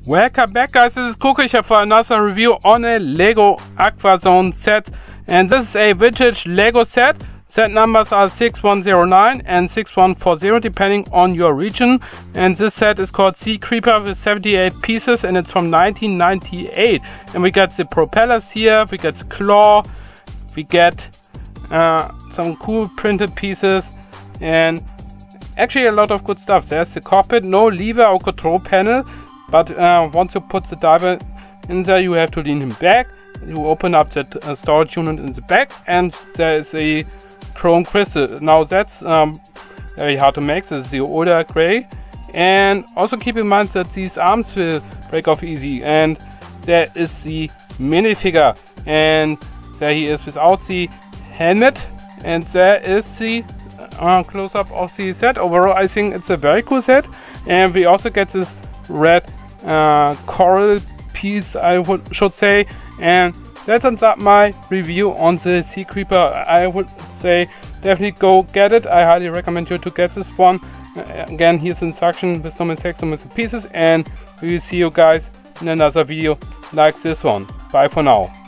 Welcome back, guys, this is Klokriecher for another review on a LEGO Aquazone set, and this is a vintage LEGO set. Set numbers are 6109 and 6140 depending on your region, and this set is called Sea Creeper with 78 pieces and it's from 1998. And we got the propellers here, we get the claw, we get some cool printed pieces, and actually a lot of good stuff. There's the cockpit, no lever or control panel, but once you put the diver in there you have to lean him back. You open up that storage unit in the back and there is a chrome crystal. Now that's very hard to make. This is the older gray, and also keep in mind that these arms will break off easy. And there is the minifigure, and there he is without the helmet, and there is the close-up of the set. Overall I think it's a very cool set, and we also get this red coral piece, I should say. And that ends up my review on the Sea Creeper. I would say definitely go get it. I highly recommend you to get this one. Again, here's the instruction with no mistakes, no missing pieces, and we will see you guys in another video like this one. Bye for now.